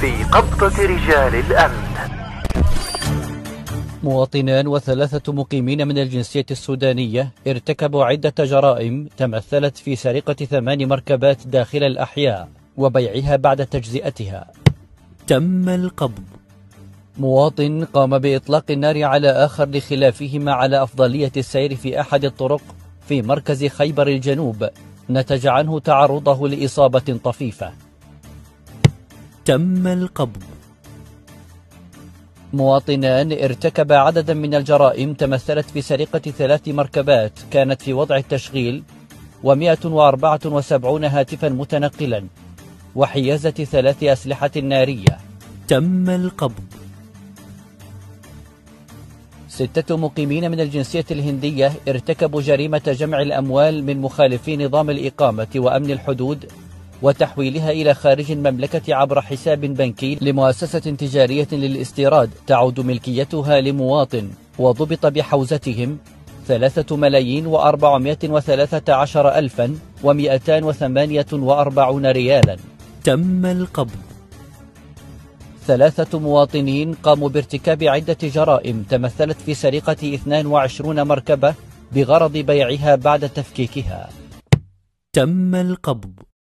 في قبضة رجال الأمن. مواطنان وثلاثة مقيمين من الجنسية السودانية ارتكبوا عدة جرائم تمثلت في سرقة 8 مركبات داخل الأحياء وبيعها بعد تجزئتها. تم القبض. مواطن قام بإطلاق النار على آخر لخلافهما على أفضلية السير في أحد الطرق في مركز خيبر الجنوب، نتج عنه تعرضه لإصابة طفيفة. تم القبض. مواطنان ارتكبا عددا من الجرائم تمثلت في سرقة 3 مركبات كانت في وضع التشغيل و174 هاتفا متنقلا وحيازة 3 أسلحة نارية. تم القبض. 6 مقيمين من الجنسية الهندية ارتكبوا جريمة جمع الأموال من مخالفي نظام الإقامة وأمن الحدود وتحويلها إلى خارج المملكة عبر حساب بنكي لمؤسسة تجارية للاستيراد تعود ملكيتها لمواطن، وضبط بحوزتهم 3,413,248 ريالا. تم القبض. 3 مواطنين قاموا بارتكاب عدة جرائم تمثلت في سرقة 22 مركبة بغرض بيعها بعد تفكيكها. تم القبض.